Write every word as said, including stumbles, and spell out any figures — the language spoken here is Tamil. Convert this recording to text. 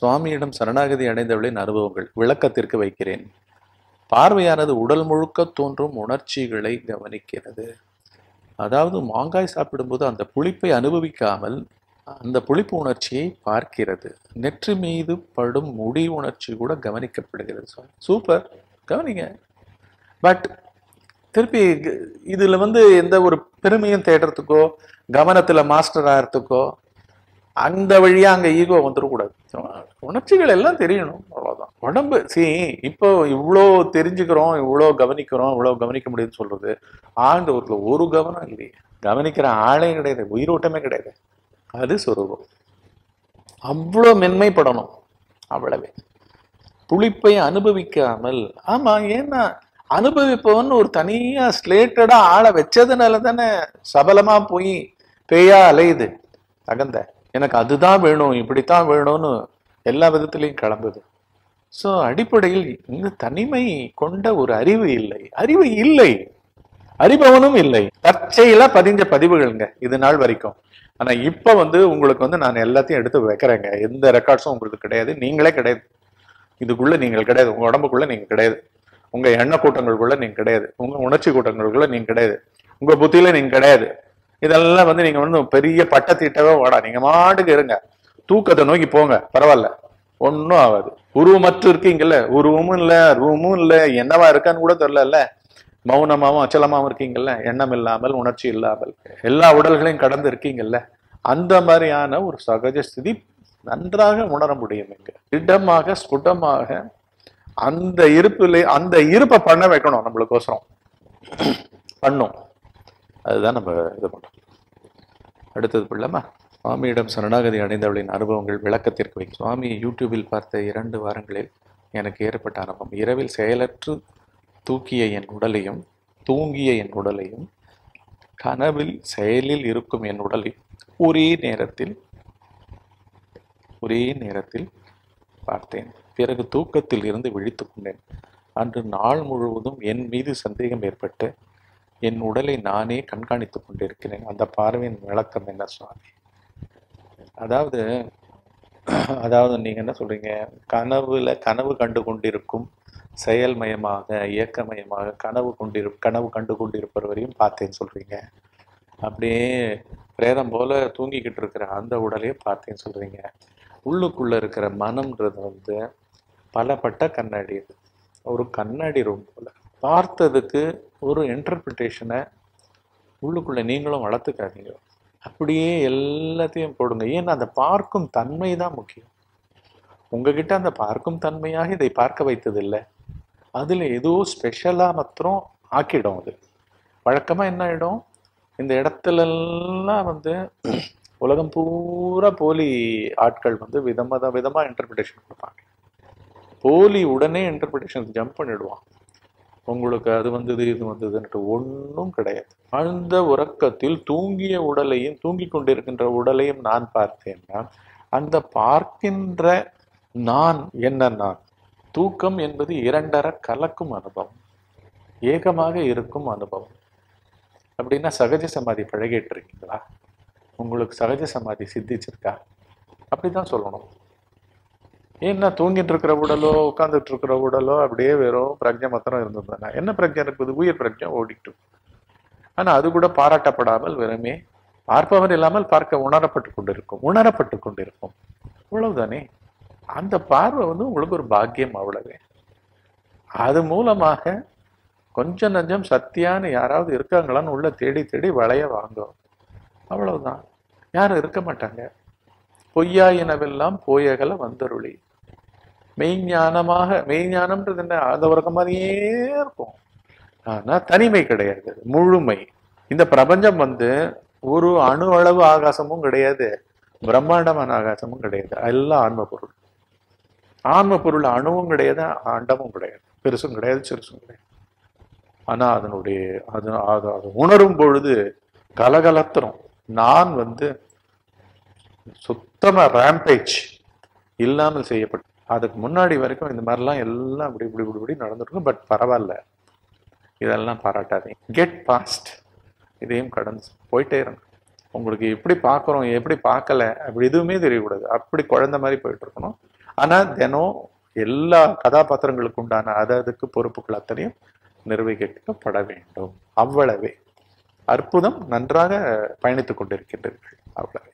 சுவாமியிடம் சரணாகதி அடைந்தவளின் அனுபவங்கள் விளக்கத்திற்கு வைக்கிறேன். பார்வையானது உடல் முழுக்க தோன்றும் உணர்ச்சிகளை கவனிக்கிறது. அதாவது மாங்காய் சாப்பிடும்போது அந்த புளிப்பை அனுபவிக்காமல் அந்த புளிப்பு உணர்ச்சியை பார்க்கிறது. நெற்றி மீது படும் முடி உணர்ச்சி கூட கவனிக்கப்படுகிறது. சூப்பர், கவனிங்க. பட் திருப்பி இதுல வந்து எந்த ஒரு பெருமையும் தேடுறதுக்கோ கவனத்துல மாஸ்டர் ஆகிறதுக்கோ அந்த வழியா அங்க ஈகோ வந்துடக்கூடாது. உணர்ச்சிகள் எல்லாம் தெரியணும், அவ்வளவுதான். உடம்பு சி இப்போ இவ்வளோ தெரிஞ்சுக்கிறோம், இவ்வளோ கவனிக்கிறோம், இவ்வளோ கவனிக்க முடியுதுன்னு சொல்றது ஆழ்ந்த ஒரு ஒரு கவனம் இல்லையே. கவனிக்கிற ஆளே கிடையாது, உயிரோட்டமே கிடையாது. அது சொரூபம். அவ்வளோ மென்மைப்படணும், அவ்வளவே. புளிப்பை அனுபவிக்காமல், ஆமா, ஏன்னா அனுபவிப்பவன் ஒரு தனியா ஸ்லேட்டடா ஆளை வச்சதுனால தானே சபலமா போய் பேயா அலையுது அகந்த. எனக்கு அதுதான் வேணும், இப்படித்தான் வேணும்னு எல்லா விதத்திலையும் கிளம்புது. ஸோ அடிப்படையில் இந்த தனிமை கொண்ட ஒரு அறிவு இல்லை, அறிவு இல்லை, அறிபவனும் இல்லை. தற்செயலா பதிஞ்ச பதிவுகள்ங்க இது நாள் வரைக்கும். ஆனா இப்ப வந்து உங்களுக்கு வந்து நான் எல்லாத்தையும் எடுத்து வைக்கிறேங்க. எந்த ரெக்கார்ட்ஸும் உங்களுக்கு கிடையாது, நீங்களே கிடையாது, இதுக்குள்ள நீங்கள் கிடையாது, உங்க உடம்புக்குள்ள நீங்க கிடையாது, உங்க எண்ண கூட்டங்களுக்குள்ள நீங்க கிடையாது, உங்க உணர்ச்சி கூட்டங்களுக்குள்ள நீங்க கிடையாது, உங்க புத்தியில நீங்க கிடையாது. இதெல்லாம் வந்து நீங்க வந்து பெரிய பட்டத்திட்டவே வாடா, நீங்க மாட்டுக்கு இருங்க, தூக்கத்தை நோக்கி போங்க, பரவாயில்ல, ஒன்னும் ஆகாது. உருவமற்று இருக்கீங்கல்ல, உருவமும் இல்ல, ரூமும் இல்ல, என்னவா இருக்கான்னு கூட தெரியல, மௌனமாவும் அச்சலமாவும் இருக்கீங்கல்ல, எண்ணம் இல்லாமல் உணர்ச்சி இல்லாமல் எல்லா உடல்களையும் கடந்து இருக்கீங்கல்ல, அந்த மாதிரியான ஒரு சகஜ ஸ்திதி நன்றாக உணர முடியும். இங்க திடமாக ஸ்புடமாக அந்த இருப்புல அந்த இருப்பை பண்ண வைக்கணும், நம்மளுக்கோசரம் பண்ணும். அதுதான் நம்ம இது பண்றோம். அடுத்தது பிள்ளைமா, சுவாமியிடம் சரணாகதி அடைந்தவளின் அனுபவங்கள் விளக்கத்திற்கு வை. சுவாமியை யூடியூபில் பார்த்த இரண்டு வாரங்களில் எனக்கு ஏற்பட்ட அனுபவம். இரவில் செயலற்று தூக்கிய என் உடலையும் தூங்கிய என் உடலையும் கனவில் செயலில் இருக்கும் என் உடலையும் ஒரே நேரத்தில் ஒரே நேரத்தில் பார்த்தேன். பிறகு தூக்கத்தில் இருந்து விழித்து கொண்டேன். அன்று நாள் முழுவதும் என் மீது சந்தேகம் ஏற்பட்டு என் உடலை நானே கண்காணித்துக் கொண்டிருக்கிறேன். அந்த பார்வையின் விளக்கம் என்ன சுவாமி? அதாவது அதாவது நீங்க என்ன சொல்றீங்க, கனவுல கனவு கண்டு கொண்டிருக்கும் செயல்மயமாக இயக்கமயமாக கனவு கொண்டிரு கனவு கண்டு கொண்டிருப்பவரையும் பார்த்தேன்னு சொல்றீங்க. அப்படியே பிரேதம் போல தூங்கிக்கிட்டு இருக்கிற அந்த உடலையே பார்த்தேன்னு சொல்றீங்க. உள்ளுக்குள்ள இருக்கிற மனம்ன்றது வந்து பலப்பட்ட கண்ணாடி, ஒரு கண்ணாடி ரூம் போல. பார்த்ததுக்கு ஒரு இன்டர்பிரிட்டேஷனை உள்ளுக்குள்ள நீங்களும் வளர்த்துக்காதீங்க, அப்படியே எல்லாத்தையும் போடுங்க. ஏன்னா அந்த பார்க்கும் தன்மை தான் முக்கியம். உங்ககிட்ட அந்த பார்க்கும் தன்மையாக இதை பார்க்க வைத்தது இல்லை, அதுல ஏதோ ஸ்பெஷலா மாத்திரம் ஆக்கிடும். அது வழக்கமா என்ன ஆயிடும், இந்த இடத்துல எல்லாம் வந்து உலகம் பூரா போலி ஆட்கள் வந்து விதமத விதமா இன்டர்பிரிட்டேஷன் கொடுப்பாங்க. போலி உடனே இன்டர்பிரிட்டேஷன் ஜம்ப் பண்ணிடுவான். உங்களுக்கு அது வந்தது இது வந்ததுன்ட்டு ஒன்றும் கிடையாது. ஆழ்ந்த உறக்கத்தில் தூங்கிய உடலையும் தூங்கி கொண்டிருக்கின்ற உடலையும் நான் பார்த்தேன்னா அந்த பார்க்கின்ற நான் என்ன, நான் தூக்கம் என்பது இரண்டர கலக்கும் அனுபவம், ஏகமாக இருக்கும் அனுபவம். அப்படின்னா சகஜ சமாதி பழகிட்டு இருக்கீங்களா? உங்களுக்கு சகஜ சமாதி சித்திச்சிருக்கா? அப்படிதான் சொல்லணும். ஏன்னா தூங்கிட்டு இருக்கிற உடலோ உட்காந்துட்டு இருக்கிற உடலோ அப்படியே வெறும் பிரஜை மாத்திரம் இருந்ததுன்னா என்ன பிரஜை இருக்குது? உயிர் பிரஜை ஓடிட்டு. ஆனா அது கூட பாராட்டப்படாமல் வெறுமே பார்ப்பவர் இல்லாமல் பார்க்க உணரப்பட்டு கொண்டிருக்கும் உணரப்பட்டு கொண்டிருக்கும் அவ்வளவுதானே. அந்த பார்வை வந்து உங்களுக்கு ஒரு பாக்கியம், அவ்வளவே. அது மூலமாக கொஞ்சம் நஞ்சம் சத்தியான யாராவது இருக்காங்களான்னு உள்ள தேடி தேடி வளைய வாங்கும், அவ்வளவுதான். யாரும் இருக்க மாட்டாங்க. பொய்யாயினவெல்லாம் போயகல வந்தருளி. மெய்ஞானமாக, மெய்ஞானம்ன்றது என்ன, அந்த உறக்கம் மாதிரியே இருக்கும். ஆனா தனிமை கிடையாது, முழுமை. இந்த பிரபஞ்சம் வந்து ஒரு அணு அளவு ஆகாசமும் கிடையாது, பிரம்மாண்டமான ஆகாசமும் கிடையாது. எல்லாம் ஆன்ம பொருள். ஆன்ம பொருள் அணுவும் கிடையாது, அண்டமும் கிடையாது, பெருசும் கிடையாது, சிறுசும் கிடையாது. ஆனா அதனுடைய அது அது உணரும் பொழுது கலகலத்திரம். நான் வந்து சுத்தமா ரேம்பேஜ் இல்லாமல் செய்யப்பட்டு, அதுக்கு முன்னாடி வரைக்கும் இந்த மாதிரிலாம் எல்லாம் இப்படி இப்படி இப்படி இப்படி நடந்துருக்கும். பட் பரவாயில்ல, இதெல்லாம் பாராட்டாதீங்க. கெட் பாஸ்ட், இதையும் கடந்து போயிட்டே இருங்க. உங்களுக்கு எப்படி பார்க்குறோம் எப்படி பார்க்கல அப்படி எதுவுமே தெரியக்கூடாது. அப்படி குழந்தை மாதிரி போயிட்டு இருக்கணும். ஆனா தினம் எல்லா கதாபாத்திரங்களுக்கு உண்டான அது அதுக்கு பொறுப்புகள் அத்தனையும் நிர்வகிக்கப்பட வேண்டும். அவ்வளவே. அற்புதம். நன்றாக பயணித்துக் கொண்டிருக்கின்றீர்கள். அவ்வளவே.